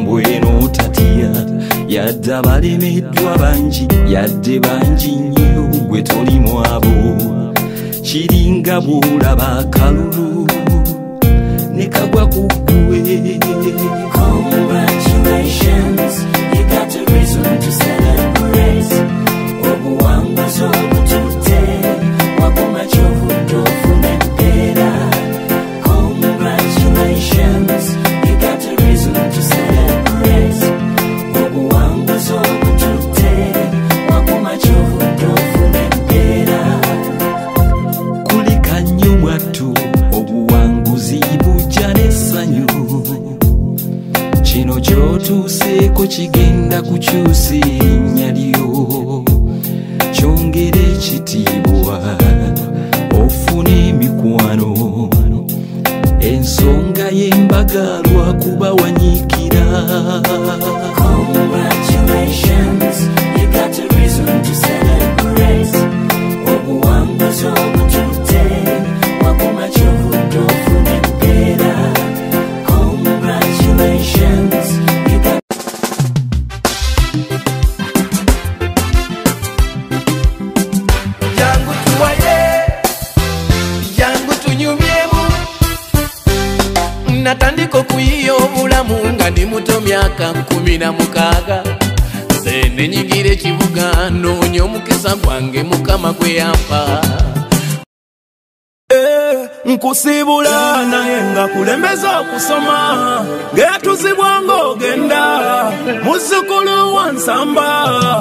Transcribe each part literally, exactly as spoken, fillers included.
mbweno tatya yadde abalemeddwa bangi yadde bangi nnyo gwe toli mwabo kiringa bw'olaba akalulu ne kagwa ku ggwe. Congratulations, you got a reason to celebrate. Obuwanguzi obututte waguma ky'ovudde n'empeera. Congratulations, you got a reason to celebrate. Obuwanguzi obututte waguma ky'ovudde n'empeera. Kulika nnyo mwattu obuwanguzi bujja n'essanyu. Kino ky'otuuseeko kigenda kukyusa erinnya lyo. Kyongera ekitiibwa ofune emikwano. Ensonga y'embaga lwakuba wanyiikira. Congratulations, you got a reason to celebrate. Obuwanguzi obututte waguma ky'ovudde ofuna empeera. Congratulations, you got Jangu tuwaye, jangu tunyumyemu. Natandika okuyiya obulamu nga ndi muto myaka nkumi na mukaaga. Nze ne nyigira ekibuga noonya omukisa gwange Mukama gwe yampa. Nkusibula naye nga kulembeza okusoma ngeetuzibwa ng'ogenda muzzukulu wa Nsamba.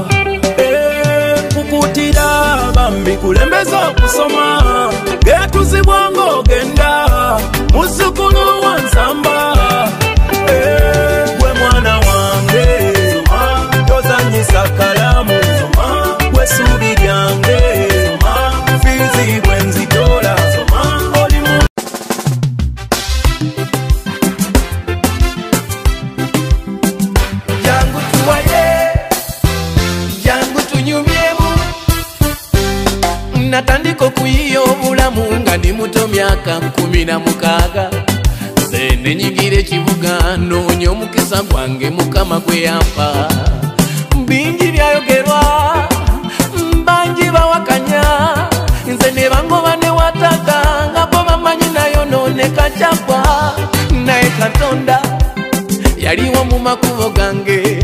Nkukutira bambi kulembeza okusoma ngeetuzibwa ng'ogenda muzzukulu wa Nsamba. Gwe mwana wange tozanyisa kalamu gwe ssuubi lyange fiizi bwe nzitola. Jangu tuwaye, jangu tunyumyemu. Natandika okuyiya obulamu nga ndi muto myaka nkumi na mukaaga. Nze ne nyigira ekibuga noonya omukisa gwange Mukama gwe yampa. Bingi byayogerwa, bangi bawakanya. Nze ne bangoba ne wataka nga bo bamanyi nayonooneka kyagwa. Naye Katonda yaliwo mu makubo gange.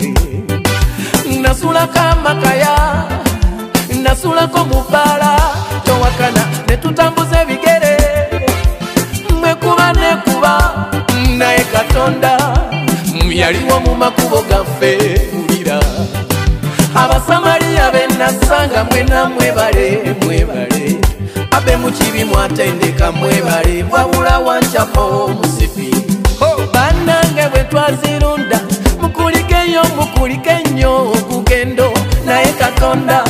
Nasulako amakaya, nasulako mu bbaala. Towakana ne tutambuza ebigere, mwekuba nekuba. Naye Katonda yaliwo mu makubo gaffe. Wulira Abasamaliya be nasanga mwena mwebale mwebale. Abe mu kibi mwatendeka mwebale. Wabula wancapo musipi bannange bwe twazirunda mukulikeyo mukulike nnyo okugendo. Naye Katonda